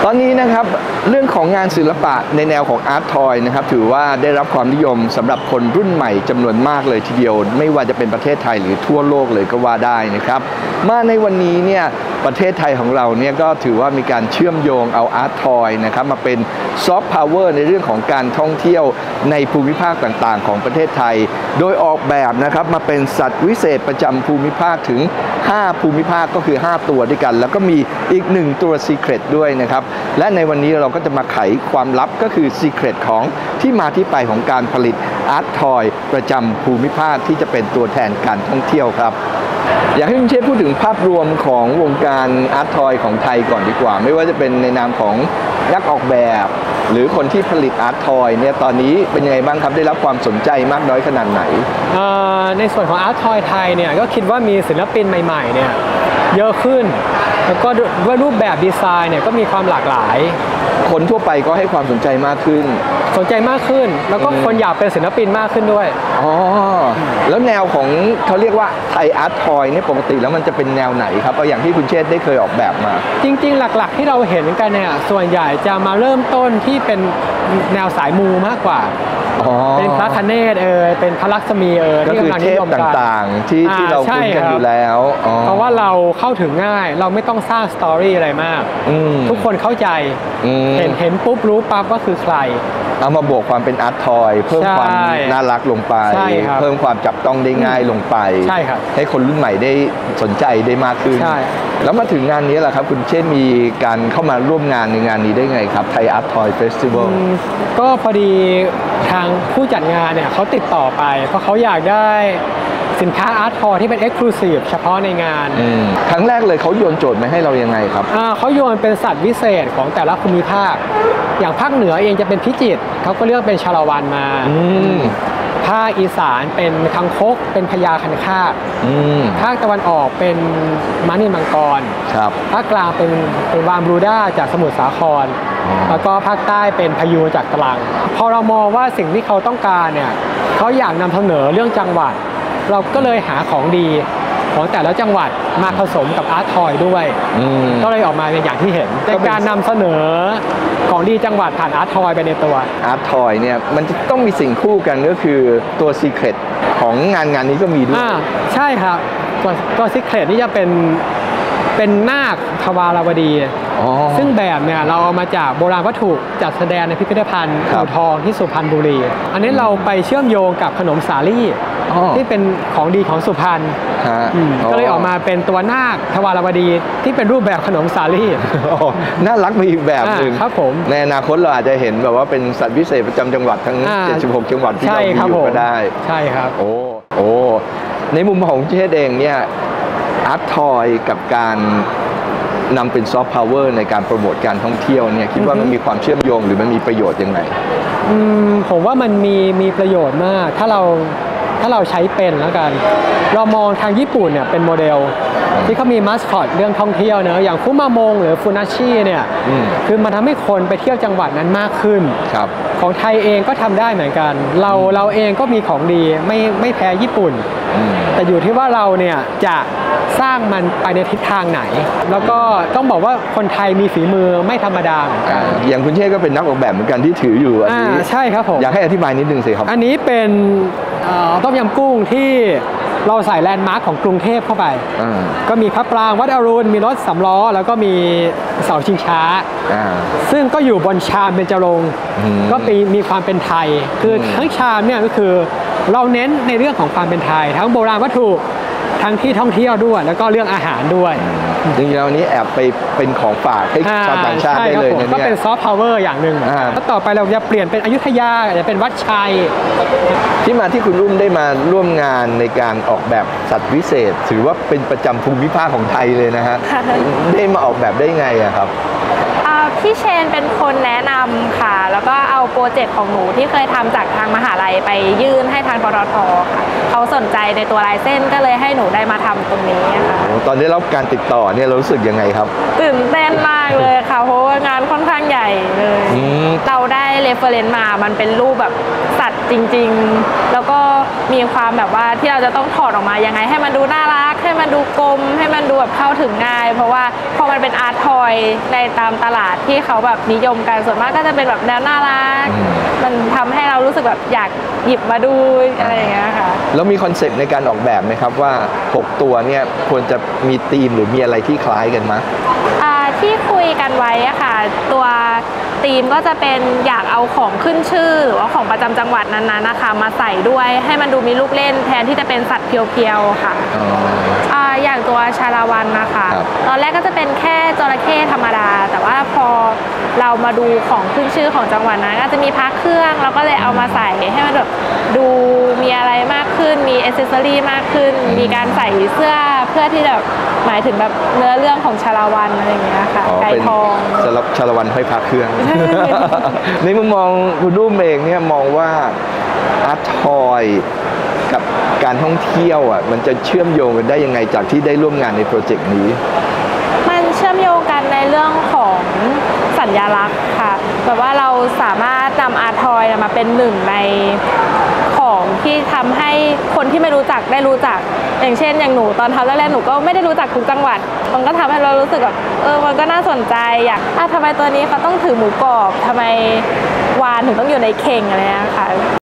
ตอนนี้นะครับเรื่องของงานศิลปะในแนวของอาร์ตทอยนะครับถือว่าได้รับความนิยมสำหรับคนรุ่นใหม่จำนวนมากเลยทีเดียวไม่ว่าจะเป็นประเทศไทยหรือทั่วโลกเลยก็ว่าได้นะครับมาในวันนี้เนี่ยประเทศไทยของเราเนี่ยก็ถือว่ามีการเชื่อมโยงเอาอาร์ตทอยนะครับมาเป็นซอฟต์พาวเวอร์ในเรื่องของการท่องเที่ยวในภูมิภาคต่างๆของประเทศไทยโดยออกแบบนะครับมาเป็นสัตว์วิเศษประจำภูมิภาคถึง5ภูมิภาคก็คือ5ตัวด้วยกันแล้วก็มีอีก1ตัว Secret ด้วยนะครับและในวันนี้เราก็จะมาไขความลับก็คือ Secret ของที่มาที่ไปของการผลิตอาร์ตทอยประจำภูมิภาคที่จะเป็นตัวแทนการท่องเที่ยวครับอยากให้คุณเชษพูดถึงภาพรวมของวงการอาร์ตทอยของไทยก่อนดีกว่าไม่ว่าจะเป็นในนามของนักออกแบบหรือคนที่ผลิตอาร์ตทอยเนี่ยตอนนี้เป็นยังไงบ้างครับได้รับความสนใจมากน้อยขนาดไหนในส่วนของอาร์ตทอยไทยเนี่ยก็คิดว่ามีศิลปินใหม่ๆเนี่ยเยอะขึ้นแล้วก็ด้วยรูปแบบดีไซน์เนี่ยก็มีความหลากหลายคนทั่วไปก็ให้ความสนใจมากขึ้นแล้วก็คนอยากเป็นศิลปินมากขึ้นด้วยอ๋อแล้วแนวของเขาเรียกว่าไทยอาร์ตทอยเนี่ยปกติแล้วมันจะเป็นแนวไหนครับเอาอย่างที่คุณเชษได้เคยออกแบบมาจริงๆหลักๆที่เราเห็นกันเนี่ยส่วนใหญ่จะมาเริ่มต้นที่เป็นแนวสายมูมากกว่าเป็นพระคเนศเป็นพระลักษมีก็คือเทพต่างๆที่เราคุ้นกันอยู่แล้วเพราะว่าเราเข้าถึงง่ายเราไม่ต้องสร้างสตอรี่อะไรมากทุกคนเข้าใจเห็นปุ๊บรู้ปั๊บว่าคือใครเอามาบวกความเป็นอาร์ตทอยเพิ่มความน่ารักลงไปเพิ่มความจับต้องได้ง่ายลงไปให้คนรุ่นใหม่ได้สนใจได้มากขึ้นแล้วมาถึงงานนี้แหละครับคุณเชษมีการเข้ามาร่วมงานในงานนี้ได้ไงครับไทยอาร์ตทอยเฟสติวัลก็พอดีทางผู้จัดงานเนี่ยเขาติดต่อไปเพราะเขาอยากได้สินค้าอาร์ตทอยที่เป็น Exclusive เฉพาะในงานครั้งแรกเลยเขาโยนโจทย์มาให้เรายังไงครับเขาโยนเป็นสัตว์วิเศษของแต่ละภูมิภาคอย่างภาคเหนือเองจะเป็นพิจิตรเขาก็เลือกเป็นชาละวันมาภาคอีสานเป็นคังคกเป็นพญาคันคากภาคตะวันออกเป็นม้านิลมังกรภาคกลางเป็นวานบรูด้าจากสมุทรสาครแล้วก็ภาคใต้เป็นพยูนจากตรังพอเรามองว่าสิ่งที่เขาต้องการเนี่ยเขาอยากนำเสนอเรื่องจังหวัดเราก็เลยหาของดีของแต่ละจังหวัดมาผสมกับอาร์ตทอยด้วยก็เลยออกมาเป็นอย่างที่เห็นในการนำเสนอของดีจังหวัดผ่านอาร์ตทอยไปในตัวอาร์ตทอยเนี่ยมันจะต้องมีสิ่งคู่กันก็คือตัว Secret ของงานนี้ก็มีด้วยใช่ครับตัว Secret นี่จะเป็นนาคทวารวดีซึ่งแบบเนี่ยเราเอามาจากโบราณวัตถุจัดแสดงในพิพิธภัณฑ์อู่ทองที่สุพรรณบุรีอันนี้เราไปเชื่อมโยงกับขนมสาลี่ที่เป็นของดีของสุพรรณก็เลยออกมาเป็นตัวนาคทวารวดีที่เป็นรูปแบบขนมสาลี่น่ารักไปอีกแบบหนึ่งครับผมในอนาคตเราอาจจะเห็นแบบว่าเป็นสัตว์พิเศษประจำจังหวัดทั้ง76จังหวัดที่เรามีอยู่ก็ได้ใช่ครับโอ้ในมุมของเชษเองเนี่ยอาร์ตทอยกับการนำเป็นซอฟต์พาวเวอร์ในการโปรโมทการท่องเที่ยวเนี่ยคิดว่ามันมีความเชื่อมโยงหรือมันมีประโยชน์ยังไงผมว่ามันมีประโยชน์มากถ้าเราใช้เป็นแล้วกันเรามองทางญี่ปุ่นเนี่ยเป็นโมเดลที่เขามีมาสคอตเรื่องท่องเที่ยวเนอะอย่างคุมามงหรือฟูนาชิเนี่ยคือมันทำให้คนไปเที่ยวจังหวัดนั้นมากขึ้นของไทยเองก็ทำได้เหมือนกันเราเองก็มีของดีไม่แพ้ญี่ปุ่นแต่อยู่ที่ว่าเราเนี่ยจะสร้างมันไปในทิศทางไหนแล้วก็ต้องบอกว่าคนไทยมีฝีมือไม่ธรรมดาอย่างคุณเชษก็เป็นนักออกแบบเหมือนกันที่ถืออยู่อันนี้ใช่ครับผมอยากให้อธิบายนิดนึงสิครับอันนี้เป็นต้มยำกุ้งที่เราใส่แลนด์มาร์คของกรุงเทพเข้าไปก็มีพระปรางวัดอรุณมีรถสำล้อแล้วก็มีเสาชิงช้าซึ่งก็อยู่บนชามเบญจรงค์ก็มีความเป็นไทยคือทั้งชามเนี่ยก็คือเราเน้นในเรื่องของความเป็นไทยทั้งโบราณวัตถุทั้งที่ท่องเที่ยวด้วยแล้วก็เรื่องอาหารด้วยจริงๆแล้วนี้แอบไปเป็นของฝากให้ชาวต่างชาติได้เลยเนี่ยก็เป็นซอฟต์พาวเวอร์อย่างหนึ่งแล้วต่อไปเราจะเปลี่ยนเป็นอยุธยาจะเป็นวัดชัยที่มาที่คุณรุ่มได้มาร่วมงานในการออกแบบสัตว์วิเศษถือว่าเป็นประจำภูมิภาคของไทยเลยนะฮะได้มาออกแบบได้ไงอะครับพี่เชนเป็นคนแนะนำค่ะแล้วก็เอาโปรเจกต์ของหนูที่เคยทำจากทางมหาลัยไปยื่นให้ทางปตท.ค่ะเขาสนใจในตัวลายเส้นก็เลยให้หนูได้มาทำตรงนี้ค่ะตอนได้รับการติดต่อเนี่ยเรารู้สึกยังไงครับตื่นเต้นมากเลยค่ะเพราะว่างานค่อนข้างใหญ่เลยเราได้เรฟเฟอเรนซ์มามันเป็นรูปแบบสัตว์จริงๆแล้วก็มีความแบบว่าที่เราจะต้องถอดออกมายังไงให้มันดูน่ารักให้มันดูกลมให้มันดูแบบเข้าถึงง่ายเพราะว่าพอมันเป็นอาร์ตทอยในตามตลาดที่เขาแบบนิยมกันส่วนมากก็จะเป็นแบบแนวน่ารักมันทำให้เรารู้สึกแบบอยากหยิบมาดูอะไรอย่างเงี้ยค่ะแล้วมีคอนเซ็ปต์ในการออกแบบไหมครับว่า6ตัวเนี่ยควรจะมีธีมหรือมีอะไรที่คล้ายกันไหมที่คุยกันไว้อะค่ะตัวธีมก็จะเป็นอยากเอาของขึ้นชื่อหรือว่าของประจำจังหวัดนั้นๆนะคะมาใส่ด้วยให้มันดูมีลูกเล่นแทนที่จะเป็นสัตว์เพียวๆค่ะอย่างตัวชาละวันนะคะตอนแรกก็จะเป็นแค่จระเข้ธรรมดาแต่ว่าพอเรามาดูของขึ้นชื่อของจังหวัดนั้นก็จะมีพระเครื่องแล้วก็เลยเอามาใส่ให้มันแบบดูมีอะไรมากขึ้นมีอ c เซสซอรี่มากขึ้นมีการใส่เสื้อเพื่อที่จะหมายถึงแบบเนื้อเรื่องของชาละวันอะไรอย่างเงี้ยค่ะไก่ทองสำหรับชาละวันห้อยพระเครื่อง ในมุมมองคุณรุ่มเองเนี่ยมองว่าอาร์ตทอยกับการท่องเที่ยวอ่ะมันจะเชื่อมโยงกันได้ยังไงจากที่ได้ร่วมงานในโปรเจกต์นี้มันเชื่อมโยงกันในเรื่องของสัญลักษณ์ค่ะแบบว่าเราสามารถนำอาร์ตทอยมาเป็นหนึ่งในของที่ทำให้คนที่ไม่รู้จักได้รู้จักอย่างเช่นอย่างหนูตอนทำแรกๆหนูก็ไม่ได้รู้จักทุกจังหวัดมันก็ทำให้เรารู้สึกแบบมันก็น่าสนใจอยากทำไมตัวนี้เขาต้องถือหมูกรอบทำไมวานถึงต้องอยู่ในเข่งอะไรนะคะ